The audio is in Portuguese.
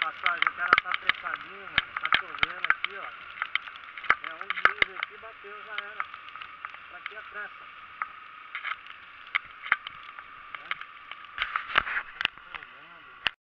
passagem que ela tá fechadinha, mano. Tá chovendo aqui, ó. É um dia aqui bateu, já era. Pra que a pressa?